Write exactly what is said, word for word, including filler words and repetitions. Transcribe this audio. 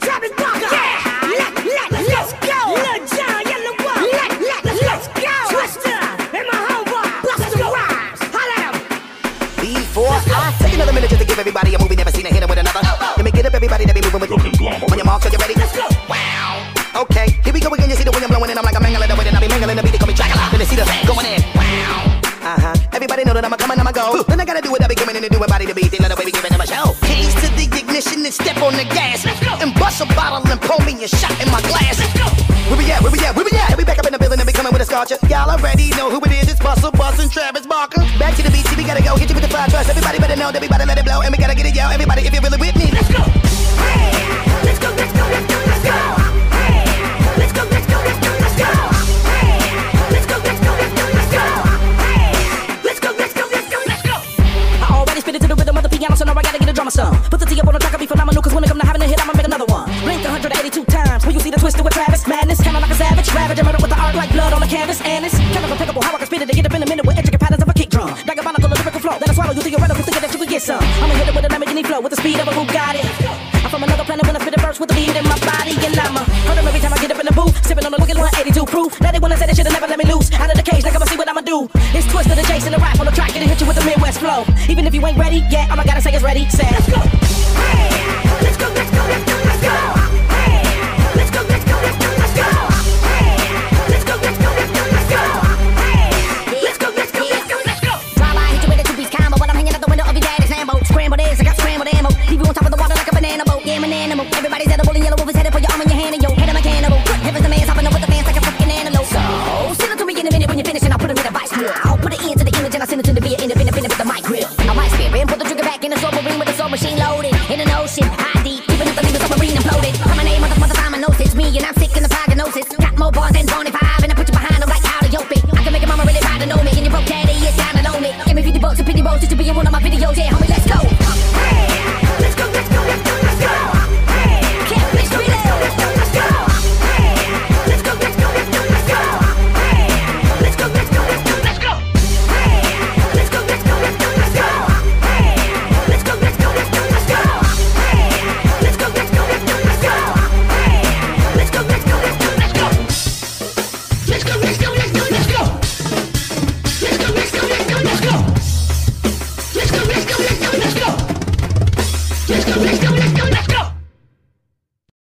Travis Barker. Yeah. Let, let, let's go. Lil Jon, Yellow Wolf. Let, let, let's go. Twister and my homeboy Busta Rhymes. Holla at 'em. Before I take another minute just to give everybody a movie never seen a hit with another. Let me get up everybody that be moving with. On your mark, so you ready? Let's go. Wow. Okay, here we go again. You see the wind blowing and I'm like I'm mangling the way that I be mangling the beat. They call me Dracula. Then they see the going in. Wow. Uh huh. Everybody know that I'm a coming, I'm a go. Then I gotta do what I be coming in and do a body to beat. They love the way we giving them a show. Keys to the ignition and step on the gas. Let's go. And bust a bottle and pour me a shot in my glass. Let's go. Where we at? Where we at? Where we at? And we back up in the building and we coming with a sculpture. Y'all already know who it is. It's Busta Bus and Travis Barker. Back to the beat, see we gotta go. Hit you with the fire trust. Everybody better know that we better let it blow. And we gotta get it, yo. Everybody, if you're really with me, let's go. Hey, let's go, let's go, let's go, let's go. Hey, let's go, let's go, let's go, let's go. Hey, let's go, let's go, let's go, let's go. Hey, let's go, let's go, let's go, let's go. I already spit it to the rhythm of the piano, so now I gotta get a drummer some. Put the T up on the track, I'll be phenomenal, cause when it come to having a hit, I'ma make another one. Blink one hundred eighty-two times, when you see the twister with Travis. Madness, kinda like a savage, ravage, murder with the art like blood on the canvas. And it's kind of impeccable how I can spit it to get up in a minute with intricate patterns of a kick drum. Diabolical lyrical flow, then I swallow you theoretical, thinking that you could get some. I'ma hit it with a Lamborghini flow, with the speed of a Bugatti. I'm from another planet when I spit a verse with the beat in my body. And I'ma hurt them every time I get up in the booth, sipping on the looking one eighty-two proof. Now they wanna say that shit'll never let me loose. Out of the cage, like I'ma see what I'ma do. It's Twister, the Jason, the rap on the track, and it hit you with the Midwest flow. Even if you ain't ready, yeah, I'ma gotta say it's ready, set. Let's go. Hey, let's go, let's go, let's go, let's go. Hey, let's go, let's go, let's go, let's go. Hey, let's go, let's go, let's go, let's go. Hey, let's go, let's go, let's go, let's go. Drive by, hit you with a two-piece combo while I'm hanging out the window of your daddy's Lambo. Scrambled eggs, I got scrambled ammo. Leave you on top of the water like a banana boat. Yeah, I'm an animal. Everybody's edible and yellow wolf is headed for your arm and your hand and your head. I'm a cannibal. Heaven's the man's hopping up with the fans like a fucking antelope. So, send it to me in a minute when you're finished and I'll put him in a vice grill. I'll put it into the image and I'll send it to the via independent with the mic grill. I might spit and put the trigger back in the submarine with the soul machine loaded. In an ocean, high deep, keeping it the legal submarine imploded. From my name, motherfucker, I'm a gnosis. Me and I'm sick in the prognosis. Got more bars than twenty-five and I put you behind them like how to yoke it. I can make your mama really proud to know me. And your broke daddy is down to know me. Give me fifty bucks and pity rolls just to be in one of my videos. Yeah, homie, let's go.